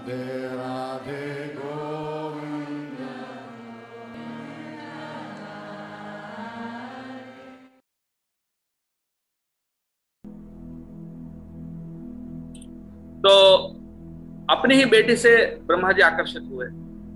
राधे गोविंद। तो अपनी ही बेटी से ब्रह्मा जी आकर्षित हुए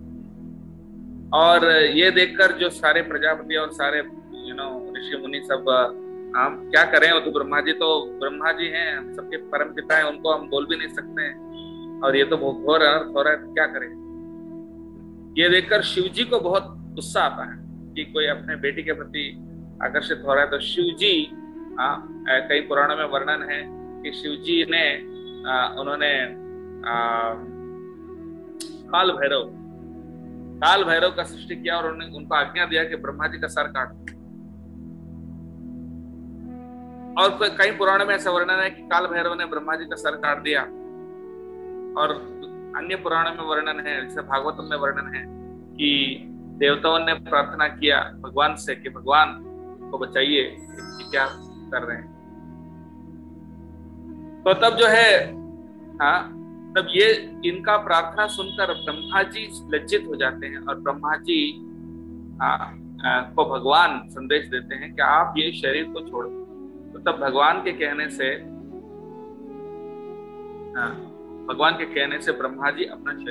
और ये देखकर जो सारे प्रजापति और सारे ऋषि मुनि सब हम क्या करें, वो तो ब्रह्मा जी हैं, हम सबके परम पिता हैं, उनको हम बोल भी नहीं सकते हैं और ये तो बहुत घोर अनर्थ हो रहा है, तो क्या करें। ये देखकर शिव जी को बहुत गुस्सा आता है कि कोई अपने बेटी के प्रति आकर्षित हो रहा है। तो शिव जी, कई पुराणों में वर्णन है कि शिव जी ने उन्होंने काल भैरव का सृष्टि किया और उन्होंने उनको आज्ञा दिया कि ब्रह्मा जी का सर काट दो। और कई पुराणों में ऐसा वर्णन है कि काल भैरव ने ब्रह्मा जी का सर काट दिया। और अन्य पुराणों में वर्णन है, जैसे भागवतम में वर्णन है कि देवताओं ने प्रार्थना किया भगवान से कि भगवान को बचाइए, कि क्या कर रहे हैं। तो तब जो है तब ये इनका प्रार्थना सुनकर ब्रह्मा जी लज्जित हो जाते हैं और ब्रह्मा जी को भगवान संदेश देते हैं कि आप ये शरीर को छोड़ दो। तो तब भगवान के कहने से ब्रह्मा जी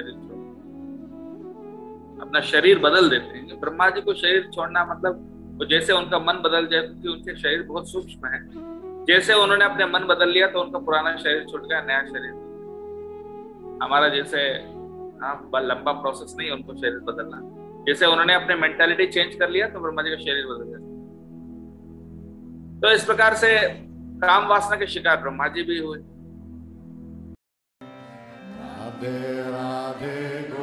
अपना शरीर बदल देते हैं। ब्रह्मा जी को शरीर छोड़ना मतलब वो जैसे उनका मन बदल जाए, क्योंकि उनके शरीर बहुत सूक्ष्म है। जैसे उन्होंने अपने मन बदल लिया तो उनका पुराना शरीर छूट गया, नया शरीर। हमारा जैसे लंबा प्रोसेस नहीं उनको शरीर बदलना, जैसे उन्होंने अपने मेंटालिटी चेंज कर लिया तो ब्रह्मा जी का शरीर बदल गया। तो इस प्रकार से काम वासना के शिकार ब्रह्मा जी भी हुए। राधे राधे।